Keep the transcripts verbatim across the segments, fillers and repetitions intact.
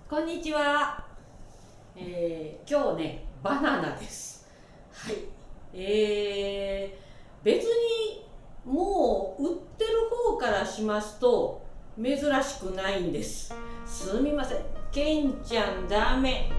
こんにちは、えー、今日ねバナナです。はい、えー、別にもう売ってる方からしますと珍しくないんです。すみません、ケンちゃんダメ。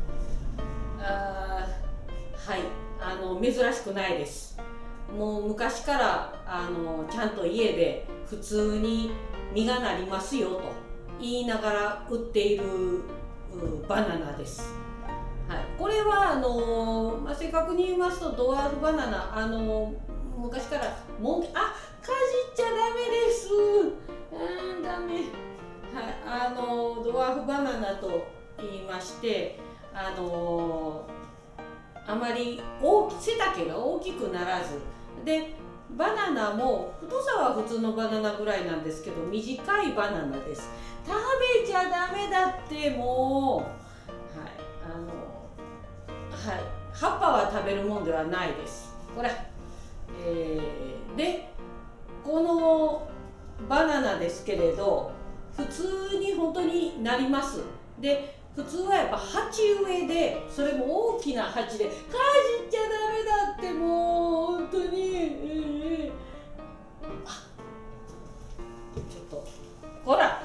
あーはい、あの珍しくないです。もう昔からあのちゃんと家で普通に実がなりますよと言いながら売っているバナナです。はい、これはあの、まあ、正確に言いますとドワーフバナナ、あの昔からもんあかじっちゃダメです。うんダメ。はい、あのドワーフバナナと言いまして、あのあまり大き背丈が大きくならずで、バナナも太さは普通のバナナぐらいなんですけど短いバナナです。食べちゃダメだってもう、はいあのはい、葉っぱは食べるもんではないです。ほら、えー、でこのバナナですけれど普通に本当になります。で普通はやっぱ鉢植えで、それも大きな鉢でかじっちゃダメだってもう本当に、えー、あちょっとほら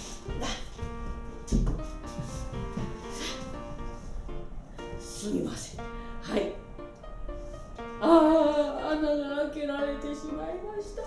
すみません。はい。ああ、穴が開けられてしまいました。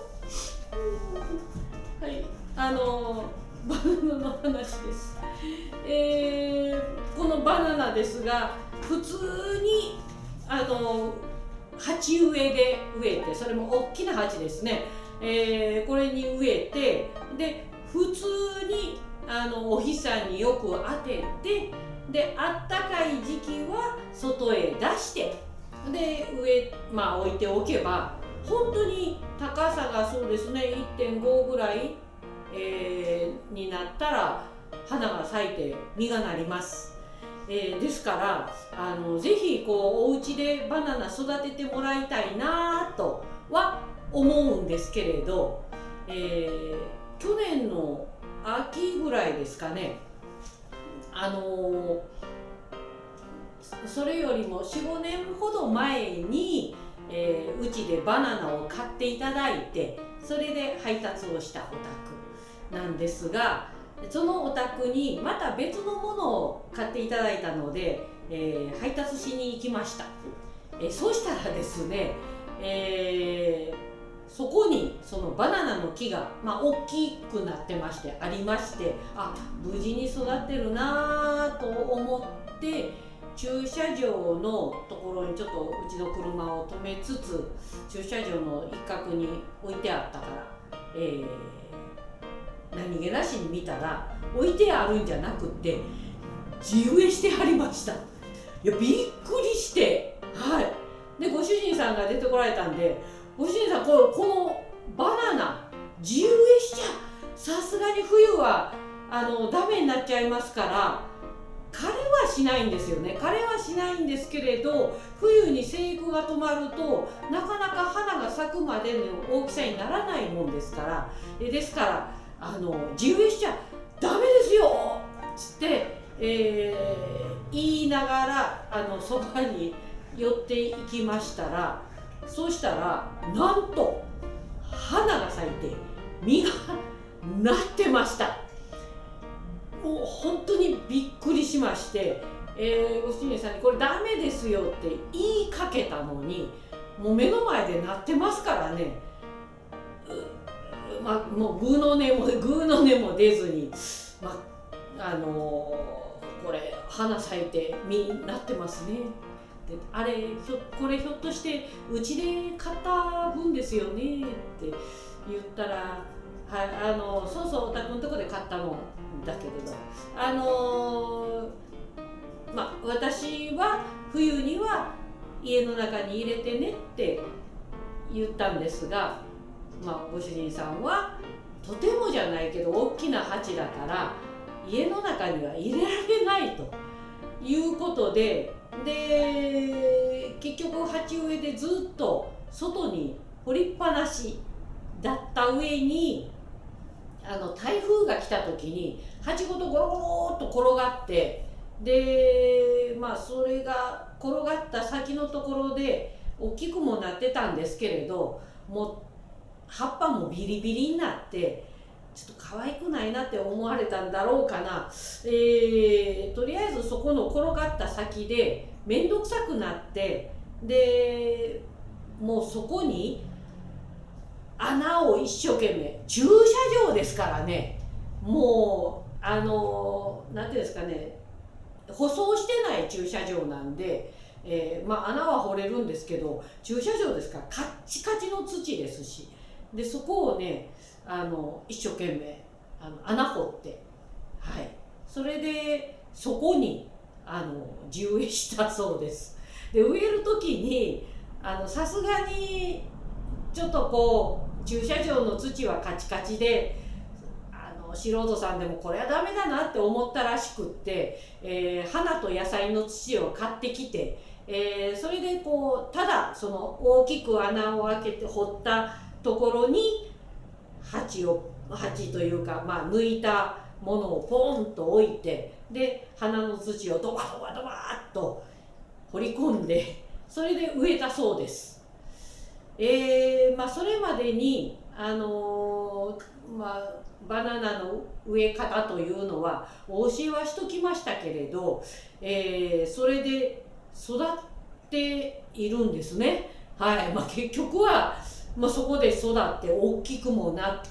はい、あのバナナの話です。えー、このバナナですが、普通にあの鉢植えで植えて、それも大きな鉢ですね。えー、これに植えて、で普通にあのお日さんによく当てて。であったかい時期は外へ出してで上、まあ、置いておけば本当に高さがそうですね いってんご ぐらい、えー、になったら花が咲いて実がなります。えー、ですからあのぜひこうお家でバナナ育ててもらいたいなとは思うんですけれど、えー、去年の秋ぐらいですかね、あのー、それよりも よん,ご 年ほど前に、えー、うちでバナナを買っていただいて、それで配達をしたお宅なんですが、そのお宅にまた別のものを買っていただいたので、えー、配達しに行きました。えー、そうしたらですね、えーそこにそのバナナの木が、まあ、大きくなってましてありまして、あ無事に育ってるなと思って駐車場のところにちょっとうちの車を止めつつ駐車場の一角に置いてあったから、えー、何気なしに見たら置いてあるんじゃなくって地植えしてありました。いやびっくりして、はい、でご主人さんが出てこられたんで、ご主人さんこの、このバナナ地植えしちゃさすがに冬はあのダメになっちゃいますから枯れはしないんですよね。枯れはしないんですけれど冬に生育が止まるとなかなか花が咲くまでの大きさにならないもんですから、えですからあの地植えしちゃダメですよつって、えー、言いながらあのそばに寄っていきましたら、そうしたらなんと花が咲いて実がなってました。もう本当にびっくりしまして、えー、ご主人さんにこれダメですよって言いかけたのにもう目の前でなってますからね、まあ、もうグーの音もグーの音も出ずに、まああのー、これ花咲いて実なってますね。あれひょこれひょっとしてうちで買った分ですよねって言ったら、はい、あのそうそうお宅のとこで買ったもんだけれど、あのー、まあ私は冬には家の中に入れてねって言ったんですが、まあ、ご主人さんはとてもじゃないけど大きな鉢だから家の中には入れられないということで。で結局鉢植えでずっと外に掘りっぱなしだった上にあの台風が来た時に鉢ごとゴロゴロっと転がって、でまあそれが転がった先のところで大きくもなってたんですけれど、もう葉っぱもビリビリになってちょっと可愛くないなって思われたんだろうかな。えー、とりあえずそこの転がった先で面倒くさくなって、でもうそこに穴を一生懸命、駐車場ですからね、もうあのなんていうんですかね、舗装してない駐車場なんで、えー、まあ穴は掘れるんですけど駐車場ですからカッチカチの土ですし、でそこをねあの一生懸命あの穴掘って、はい、それでそこにあの地植えしたそうです。で植える時にさすがにちょっとこう駐車場の土はカチカチで、あの素人さんでもこれはダメだなって思ったらしくって、えー、花と野菜の土を買ってきて、えー、それでこうただその大きく穴を開けて掘ったところに鉢を鉢というか、まあ、抜いたものをポンと置いて、で花の土をドバドバドバっと掘り込んで、それで植えたそうです。えーまあ、それまでに、あのーまあ、バナナの植え方というのはお教えはしときましたけれど、えー、それで育っているんですね。はいまあ、結局は、まあ、そこで育って大きくもなって、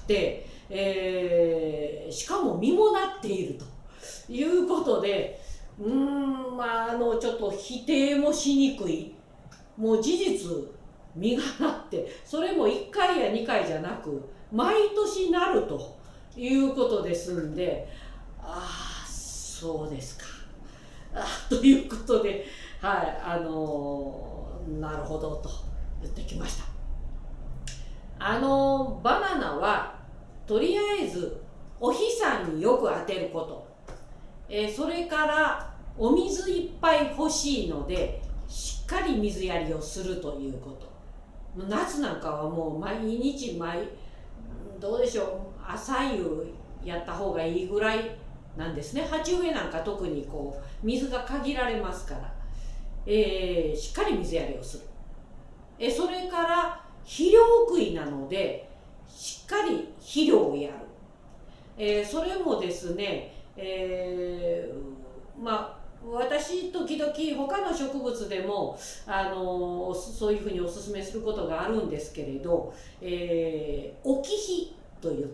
えー、しかも実もなっているということで、うーんまああのちょっと否定もしにくい、もう事実実がなって、それもいっかいやにかいじゃなく毎年なるということですんで、ああそうですかあということで、はいあのなるほどと言ってきました。あのバナナはとりあえずお日さんによく当てること、えー、それからお水いっぱい欲しいのでしっかり水やりをするということ。夏なんかはもう毎日毎どうでしょう、朝夕やった方がいいぐらいなんですね。鉢植えなんか特にこう水が限られますから、えー、しっかり水やりをする。えそれから肥料食いなのでしっかり肥料をやる。えー、それもですね、えー、まあ私時々他の植物でもあのそういうふうにおすすめすることがあるんですけれど、えー、置き肥といって、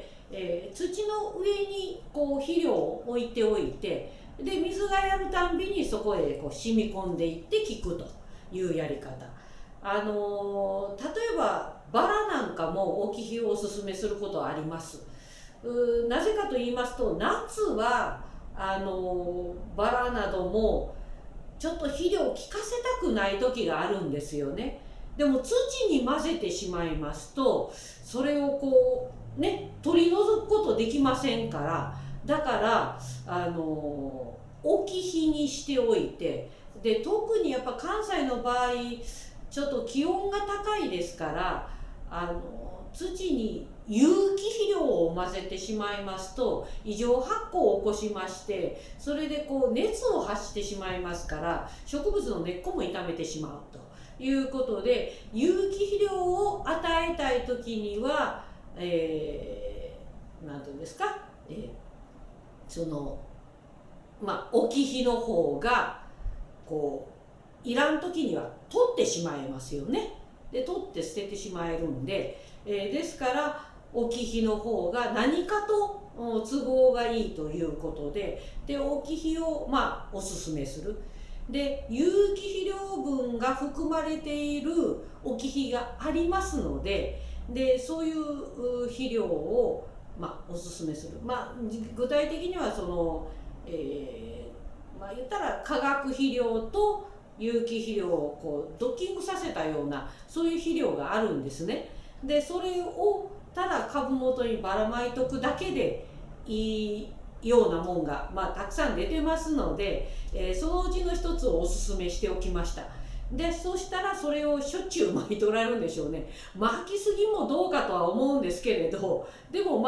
えー、土の上にこう肥料を置いておいて、で水がやるたんびにそこへこう染み込んでいって効くというやり方。あの例えばバラなんかも置き肥をおすすめすることはあります。うなぜかと言いますと、夏はあのバラなどもちょっと肥料を効かせたくない時があるんですよね。でも土に混ぜてしまいますとそれをこうね取り除くことできませんから、だからあの置き肥にしておいて、で特にやっぱ関西の場合ちょっと気温が高いですから、あの土に有機肥料を混ぜてしまいますと異常発酵を起こしまして、それでこう熱を発してしまいますから植物の根っこも傷めてしまうということで、有機肥料を与えたい時には何、えー、て言うんですか、えー、そのまあ置き肥の方がこういらん時には取ってしまえますよね。で取って捨ててしまえるんで、えー、ですから置き肥の方が何かと都合がいいということで、で置き肥をまあおすすめする。で有機肥料分が含まれている置き肥がありますので、でそういう肥料をまあおすすめする。まあ具体的にはその、えー、まあ言ったら化学肥料と有機肥料をこうドッキングさせたようなそういう肥料があるんですね。でそれをただ株元にばらまいとくだけでいいようなもんが、まあ、たくさん出てますので、えー、そのうちの一つをおすすめしておきました。でそしたらそれをしょっちゅう巻いておられるんでしょうね。巻きすぎもどうかとは思うんですけれど、でもまあ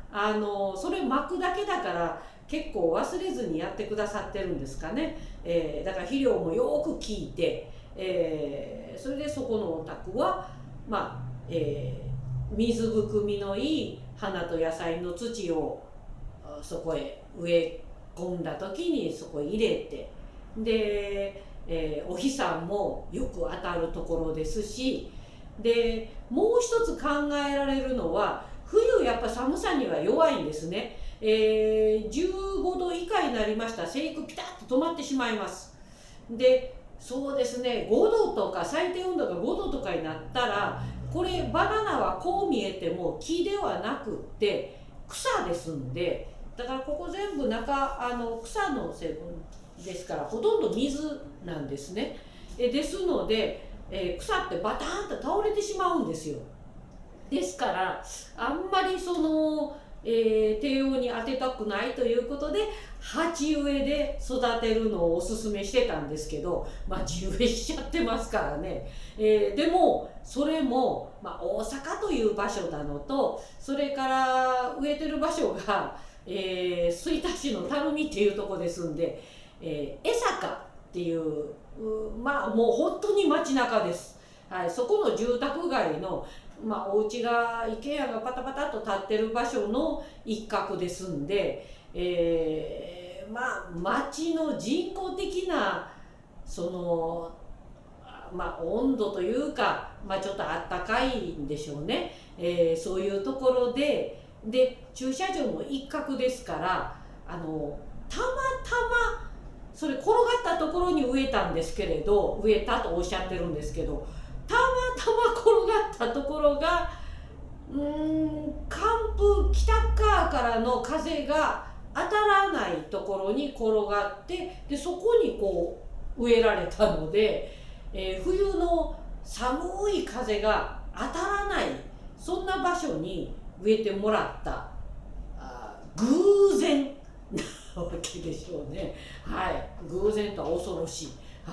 あのそれ巻くだけだから結構忘れずにやってくださってるんですかね、えー、だから肥料もよく効いて、えー、それでそこのお宅はまあ、えー、水含みのいい花と野菜の土をそこへ植え込んだ時にそこへ入れて、で、えー、お日さんもよく当たるところですし、でもう一つ考えられるのは冬やっぱ寒さには弱いんですね。えー、じゅうごど以下になりましたら生育ピタッと止まってしまいます。でそうですね、ごどとか最低温度がごどとかになったら、これバナナはこう見えても木ではなくって草ですんで、だからここ全部中あの草の成分ですからほとんど水なんですね。えですので、えー、草ってバターンと倒れてしまうんですよ。ですからあんまりその、えー、低温に当てたくないということで鉢植えで育てるのをおすすめしてたんですけど、まあ地植えしちゃってますからね、えー、でもそれも、まあ、大阪という場所なのと、それから植えてる場所が、えー、吹田市の垂水っていうとこですんで、えー、江坂っていう、まあもう本当に街中です。はい、そこの住宅街のまあ、お家が一軒家がパタパタと建ってる場所の一角ですんで、えー、まあ町の人工的なそのまあ温度というか、まあ、ちょっとあったかいんでしょうね、えー、そういうところでで駐車場の一角ですから、あのたまたまそれ転がったところに植えたんですけれど、植えたとおっしゃってるんですけど、たまたま転がったところがうーん寒風北側からの風が当たらないところに転がって、でそこにこう植えられたので、えー、冬の寒い風が当たらないそんな場所に植えてもらったあ偶然なわけでしょうね。はい、偶然とは恐ろしい、はい、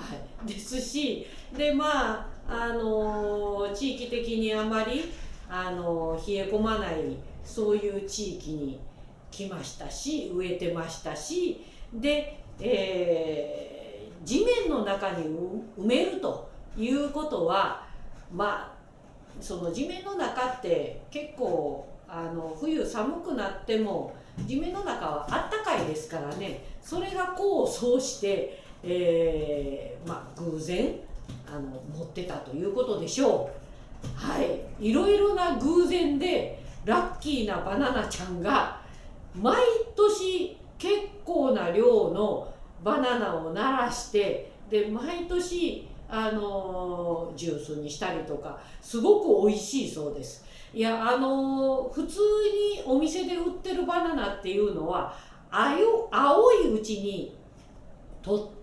ですし、でまああの地域的にあまりあの冷え込まないそういう地域に来ましたし、植えてましたし、で、えー、地面の中に埋めるということは、まあその地面の中って結構あの冬寒くなっても地面の中はあったかいですからね、それが功を奏して、えー、まあ偶然あの持ってたということでしょう。はい、いろいろな偶然でラッキーなバナナちゃんが毎年結構な量のバナナをならして、で毎年あのジュースにしたりとかすごく美味しいそうです。いやあの普通にお店で売ってるバナナっていうのはあよ青いうちに取って、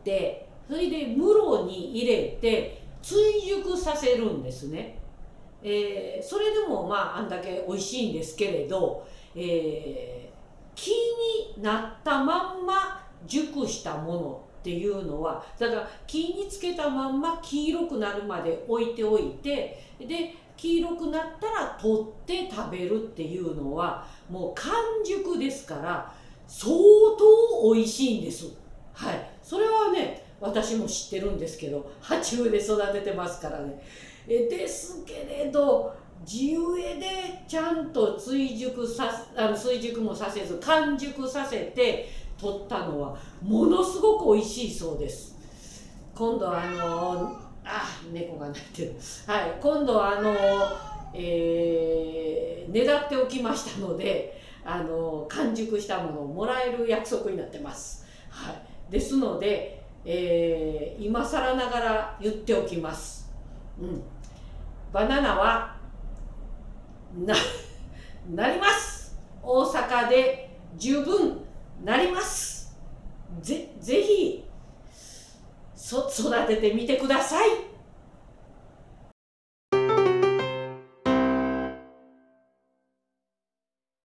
それで室に入れて追熟させるんですね。えー、それでもまああんだけ美味しいんですけれど、えー、木になったまんま熟したものっていうのは、だから木につけたまんま黄色くなるまで置いておいて、で黄色くなったら取って食べるっていうのはもう完熟ですから相当美味しいんです。はい、それはね私も知ってるんですけど、鉢植えで育ててますからね。えですけれど地植えでちゃんと追熟さあの追熟もさせず完熟させて取ったのはものすごく美味しいそうです。今度あのあ猫が鳴いてる、はい、今度あの、えー、ねだっておきましたので、あの完熟したものをもらえる約束になってます。はい、ですので、えー、今更ながら言っておきます。うん、バナナはななります。大阪で十分なります。ぜぜひそ育ててみてください。